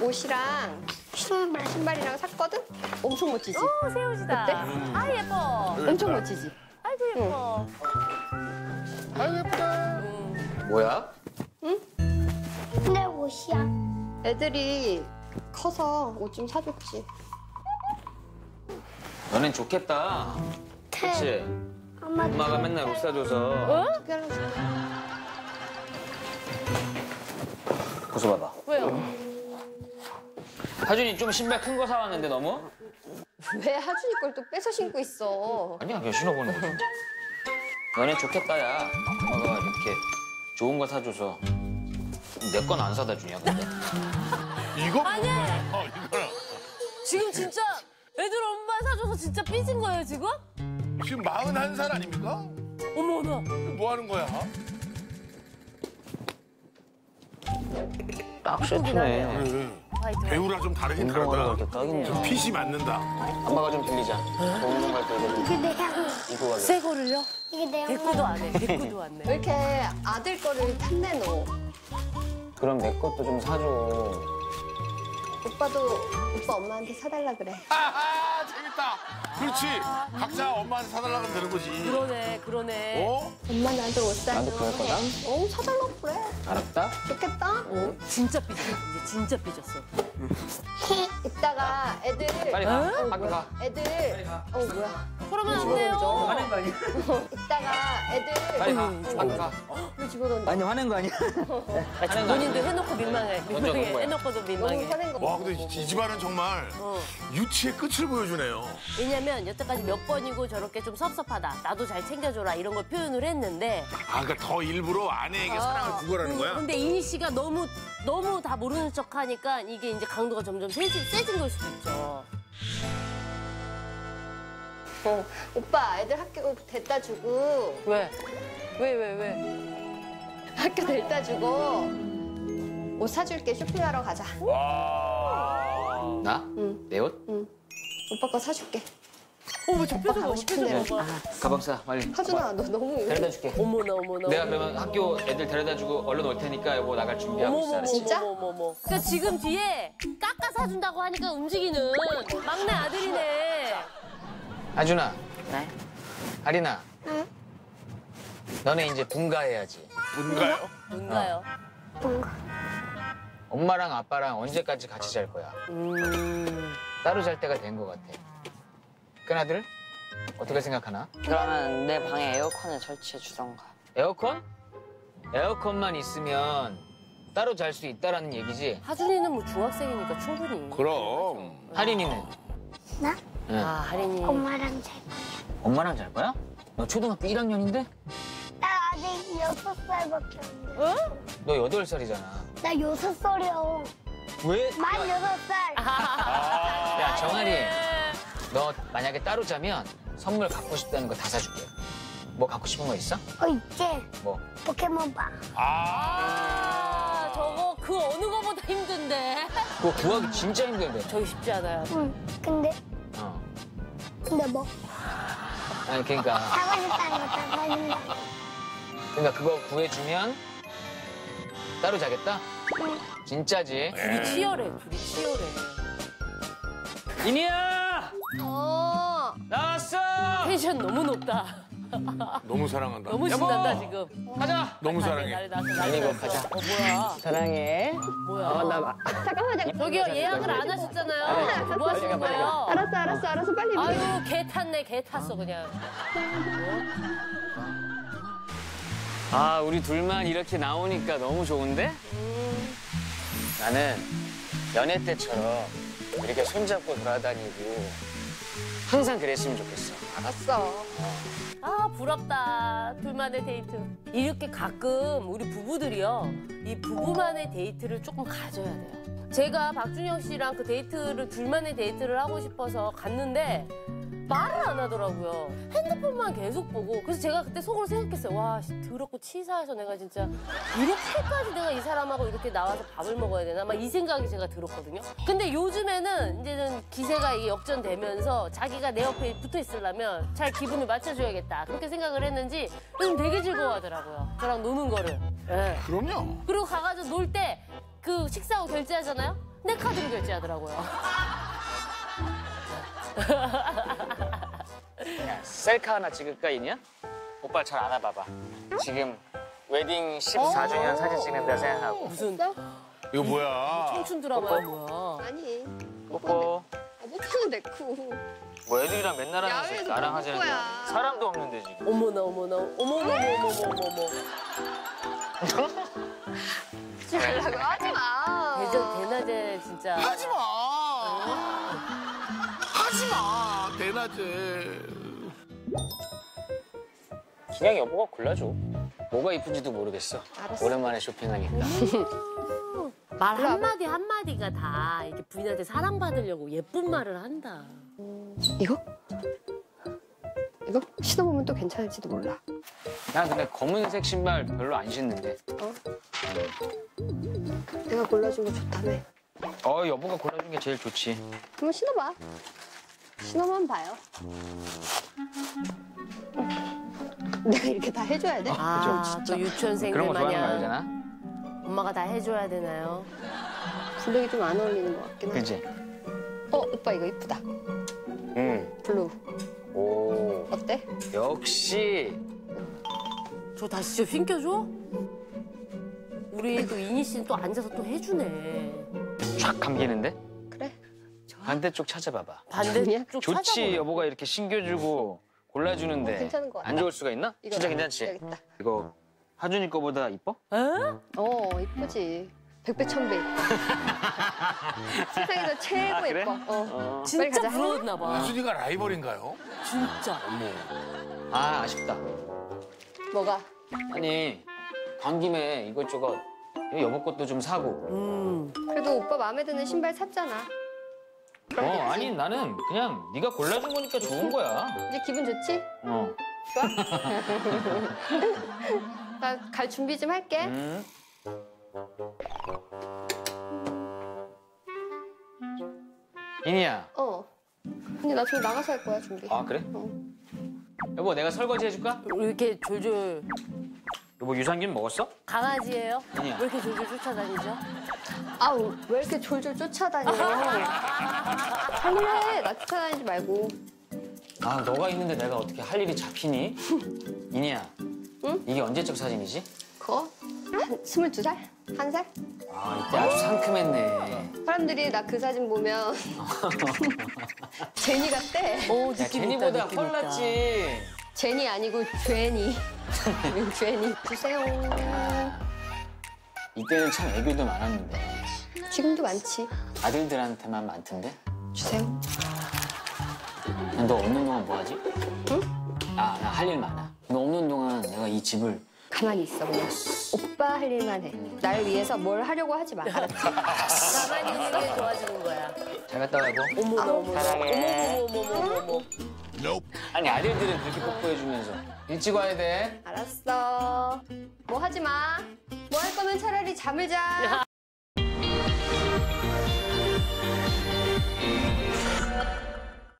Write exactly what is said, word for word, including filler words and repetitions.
옷이랑 신발, 신발이랑 샀거든? 엄청 멋지지? 오, 새 옷이다. 어때? 아, 예뻐. 엄청 멋지지? 아이고, 예뻐. 아유 예쁘다. 뭐야? 응? 내 옷이야. 애들이 커서 옷 좀 사줬지. 너넨 좋겠다. 그치? 엄마, 엄마가 맨날 옷 사줘서. 어? 특별한 거. 벗어봐봐. 왜요? 하준이 좀 신발 큰 거 사왔는데 너무? 왜 하준이 걸 또 뺏어 신고 있어? 아니야, 그냥 신어보는 거지. 너네 좋겠다, 야. 엄마가 이렇게 좋은 거 사줘서. 내 건 안 사다 주냐, 근데? 이거 아니야. 뭐야? 이거는 지금 진짜 애들 엄마 사줘서 진짜 삐진 거예요, 지금? 지금 마흔한 살 아닙니까? 어머나. 뭐 하는 거야? 딱 예쁘긴 하네요. 세트네. 그래. 화이트. 배우랑 좀 다르긴 운동화가 다르다. 이렇게 딱이네. 좀 핏이 맞는다. 엄마가 좀 빌리자. 저 운동 갈 때 이거 좀 이게 내가 입고 가게. 새 거를요? 이게 내가 대꾸도 안 해, 대꾸도 안 왜 해. 이렇게 아들 거를 탐내노? 그럼 내 것도 좀 사줘. 오빠도 오빠 엄마한테 사달라 그래. 아하 재밌다. 그렇지. 각자 엄마한테 사달라고 하면 되는 거지. 그러네, 그러네. 어? 엄마 나한테 옷 사줘. 나도 그럴 거다. 어, 사달라고 그래. 알았다? 좋겠다. 어, 진짜 삐졌어, 이제 진짜 삐졌어. 이따가 애들. 빨리 가. 어, 밖에 뭐야. 가. 애들. 어, 뭐야. 그러면 안 돼요. 화낸 거 아니야? 이따가 애들. 빨리 가. 밖에 가. 왜 집어던져? 아니, 화낸 거 아니야? 화낸 거 아니야? 본인도 해놓고 민망해. 먼저 민망해. 놓은 거야. 해놓고도 너무 민망해. 화낸 거. 와 근데 이 집안은 정말 어. 유치의 끝을 보여주네요. 왜냐면 여태까지 몇 번이고 저렇게 좀 섭섭하다. 나도 잘 챙겨줘라. 이런 걸 표현을 했는데. 아 그러니까 더 일부러 아내에게 사랑을 구걸하는 거야? 근데 이니 씨가 너무 너무 다 모르는 척 하니까 이게 이제 강도가 점점 세지, 세진 걸 수도 있죠. 어, 오빠 애들 학교 데려다 주고 왜? 왜, 왜, 왜? 학교 데려다 주고 옷 사줄게. 쇼핑하러 가자. 나? 응. 내 옷? 응. 오빠 거 사줄게. 어머, 저 오빠 표정 가고 봐, 싶은 표정 대로. 봐봐. 가방 싸, 빨리. 하준아, 너 너무 데려다 줄게. 어머나, 어머나. 내가 어머나. 그러면 학교 애들 데려다 주고 얼른 올 테니까 여보 나갈 준비하고 있어. 어머머머, 알았지? 진짜? 어머머머. 그러니까 지금 뒤에 깎아 사준다고 하니까 움직이는 막내 아들이네. 하준아, 네? 하린아. 응? 너네 이제 분가해야지. 뭔가요? 뭔가요? 뭔가. 엄마랑 아빠랑 언제까지 같이 잘 거야? 음. 따로 잘 때가 된 것 같아. 큰아들? 어떻게 생각하나? 그러면 내 방에 에어컨을 설치해 주던가. 에어컨? 에어컨만 있으면 따로 잘 수 있다라는 얘기지? 하준이는 뭐 중학생이니까 충분히. 그럼. 하린이는? 나? 응. 아, 하린이. 엄마랑 잘 거야. 엄마랑 잘 거야? 너 초등학교 일 학년인데? 나 아직 여섯 살밖에 안 돼. 어? 너 여덟 살이잖아. 나 여섯 살이야. 왜? 만 여섯 살. 야, 정한이. 너 만약에 따로 자면 선물 갖고 싶다는 거 다 사줄게. 뭐 갖고 싶은 거 있어? 어, 있지? 뭐? 포켓몬빵. 아, 저거 그 어느 거보다 힘든데. 그거 구하기 진짜 힘든데. 저기 쉽지 않아요. 응. 근데, 어. 근데 뭐? 아니, 그러니까. 사고 싶다는 거 다 사준다. 그러니까 그거 구해주면 따로 자겠다? 응. 진짜지? 둘이 치열해, 둘이 치열해. 이니야! 어. 나왔어! 텐션 너무 높다. 너무 사랑한다. 너무 여보! 신난다, 지금. 가자! 너무 난리, 사랑해. 난리 났어, 난리 난리 났어. 가자. 어, 뭐야. 사랑해. 뭐야. 어, 나 마- 잠깐만, 잠깐만. 저기요, 예약을 안 하셨잖아요. 뭐 하시는 거예요? 알았어, 알았어, 알았어. 빨리. 아유, 개 탔네, 개 탔어, 그냥. 아, 우리 둘만 이렇게 나오니까 너무 좋은데? 나는 연애 때처럼 이렇게 손잡고 돌아다니고 항상 그랬으면 좋겠어. 알았어. 아, 부럽다. 둘만의 데이트. 이렇게 가끔 우리 부부들이요. 이 부부만의 데이트를 조금 가져야 돼요. 제가 박준영 씨랑 그 데이트를, 둘만의 데이트를 하고 싶어서 갔는데 말을 안 하더라고요. 핸드폰만 계속 보고. 그래서 제가 그때 속으로 생각했어요. 와, 씨, 더럽고 치사해서 내가 진짜 이렇게까지 내가 이 사람하고 이렇게 나와서 밥을 먹어야 되나? 막 이 생각이 제가 들었거든요. 근데 요즘에는 이제는 기세가 이게 역전되면서 자기가 내 옆에 붙어 있으려면 잘 기분을 맞춰줘야겠다. 그렇게 생각을 했는지 요즘 되게 즐거워하더라고요. 저랑 노는 거를. 예. 그럼요. 그리고 가가지고 놀 때 그 식사하고 결제하잖아요? 내 카드로 결제하더라고요. 야, 셀카 하나 찍을까, 이니야? 오빠 잘 알아봐봐. 지금 웨딩 십사 주년 사진 찍는다 생각하고. 무슨 이거 뭐야? 청춘 드라마야 뭐야. 아니. 뽀뽀. 아, 못하는 내쿠. 뭐 애들이랑 맨날 하는 야외에서 거 나랑 뭐 하자는 뽀뽀야. 거야. 사람도 없는데 지금. 어머나 어머나 어머나 어머나 어머나. 하지 말라고 하지 마. 대전 대낮에 진짜. 하지 마. 하지 마. 대낮에. 그냥 여보가 골라줘. 뭐가 이쁜지도 모르겠어. 알았어. 오랜만에 쇼핑하니까. 말 한마디 한마디가 다 이렇게 부인한테 사랑받으려고 예쁜 말을 한다. 이거? 이거 신어보면 또 괜찮을지도 몰라. 난 근데 검은색 신발 별로 안 신는데. 어? 내가 골라준 거 좋다며. 어, 여보가 골라준 게 제일 좋지. 한번 신어봐. 신어만 봐요. 내가 이렇게 다 해줘야 돼? 아, 또 유치원생들 그런 거 좋아하는 거 마냥 알잖아. 엄마가 다 해줘야 되나요? 블랙이 좀 안 어울리는 것 같긴 하다. 그지? 어, 오빠 이거 이쁘다. 응. 블루. 오, 어때? 역시. 저 다시 좀 핑켜줘? 우리 또 이니 씨는 또 앉아서 또 해주네. 쫙 감기는데? 그래. 반대쪽 찾아봐봐. 반대쪽 좋지, 찾아보라. 여보가 이렇게 신겨주고 골라주는데. 어, 괜찮은 것 같아. 안 좋을 수가 있나? 이거 진짜 괜찮지? 여기 있다. 이거 하준이 거보다 이뻐? 에? 어, 이쁘지. 백배 천배 이뻐. 세상에서 최고 아, 그래? 예뻐. 어. 빨리 진짜 가자. 부러웠나 봐. 수진이가 라이벌인가요? 진짜. 아, 아쉽다. 뭐가? 아니, 간 김에 이것저것 여보 것도 좀 사고. 음. 그래도 오빠 마음에 드는 신발 샀잖아. 어, 아니 나는 그냥 네가 골라준 거니까 좋은 거야. 이제 기분 좋지? 어. 좋아? 나 갈 준비 좀 할게. 음. 이니야. 어. 근데 나 저기 나가서 할 거야, 준비. 아, 그래? 어. 여보, 내가 설거지 해줄까? 이렇게 졸졸 여보, 유산균 먹었어? 강아지예요? 아니야. 왜 이렇게 졸졸 쫓아다니죠? 아우, 왜 이렇게 졸졸 쫓아다녀. 할일해. 나 쫓아다니지 말고. 아, 너가 있는데 내가 어떻게 할 일이 잡히니? 이니야. 응? 이게 언제적 사진이지? 그거? 한 스물두 살? 한 살? 아, 이때 아주 상큼했네. 사람들이 나 그 사진 보면 제니 같대. 오, 야, 느낌 있다, 제니보다 느낌 있다. 헐났지. 제니 아니고 죄니. 죄니. 주세요. 이때는 참 애교도 많았는데. 지금도 많지. 아들들한테만 많던데? 주세요. 너 없는 동안 뭐 하지? 응? 아, 나 할 일 많아. 너 없는 동안 내가 이 집을 가만히 있어, 그냥. 오빠 할 일만 해. 날 위해서 뭘 하려고 하지 마. 알았지? 가만히 있는 게 좋아지는 거야. 잘 갔다 와고. 어머나, 어머나. 사랑해. 어머, 어머, 어머, 어머, 어머. 아니, 아들들은 그렇게 뽀뽀해주면서 일찍 와야 돼. 알았어. 뭐 하지 마. 뭐 할 거면 차라리 잠을 자.